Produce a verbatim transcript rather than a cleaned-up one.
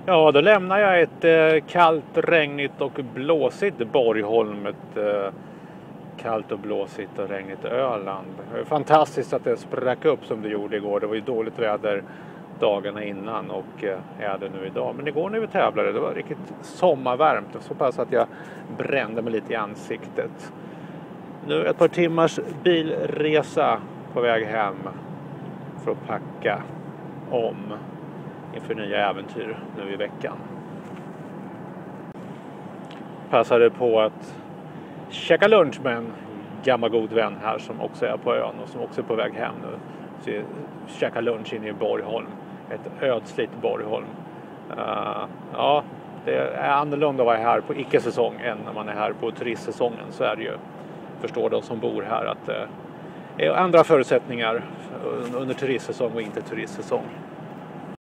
Ja, då lämnar jag ett eh, kallt, regnigt och blåsigt Borgholm. Ett eh, kallt och blåsigt och regnigt Öland. Det är fantastiskt att det sprack upp som det gjorde igår. Det var ju dåligt väder dagarna innan och eh, är det nu idag. Men igår när vi tävlade, det var riktigt sommarvarmt. Så pass att jag brände mig lite i ansiktet. Nu ett par timmars bilresa på väg hem för att packa om inför nya äventyr nu i veckan. Passade på att käka lunch med en gammal god vän här som också är på ön och som också är på väg hem nu. Så jag käkar lunch inne i Borgholm. Ett ödsligt Borgholm. Uh, ja, det är annorlunda att vara här på icke-säsong än när man är här på turistsäsongen. Så är det ju. Förstår de som bor här att det uh, är andra förutsättningar under turistsäsong och inte turistsäsong.